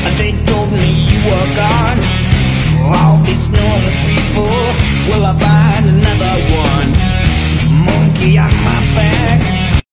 They told me you were gone. All this